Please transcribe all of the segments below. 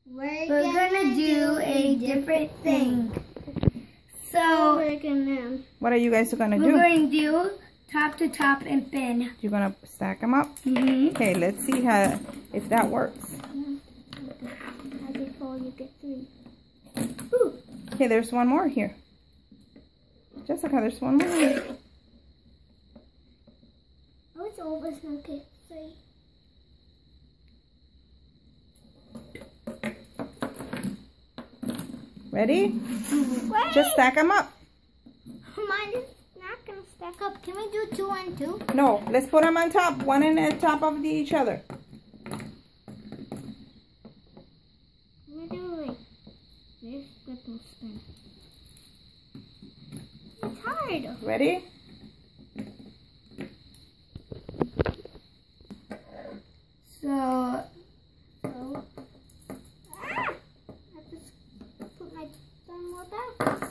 we're gonna do a different thing. So What are you guys gonna do? we're going to do top to top and fin. You're gonna stack them up? Mm-hmm. Okay, let's see if that works. Before you get through. Okay, there's one more here. Jessica, there's one more here. Oh, it's almost okay. Sorry. Ready? Wait. Just stack them up. Mine is not gonna stack up. Can we do 2 and 2? No, let's put them on top, one on the top of each other. We do like this, but we'll spin. It's hard. Ready? So I just put my thumb more back.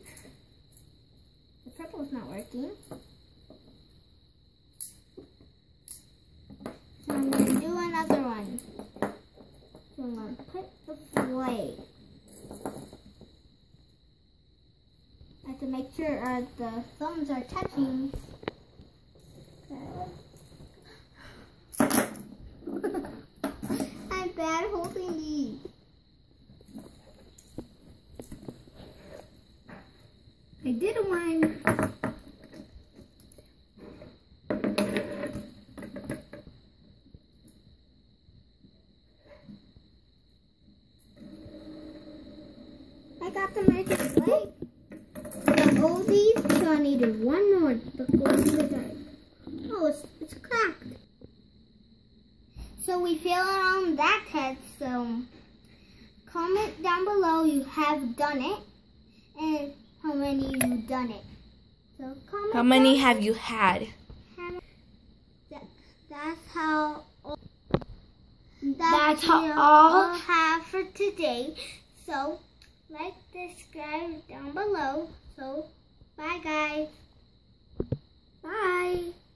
The purple's not working. So I'm gonna do another one. So I'm gonna put the flag. I have to make sure the thumbs are touching. I'm bad holding these. I did one. I got the magic flag. The oldies, so I needed one more to go to the dark. Oh, it's cracked. So we failed on that test, so comment down below you have done it and how many you've done it. So comment How many have you had? That's how That's how we all have for today. So like, subscribe down below. So bye guys. Bye.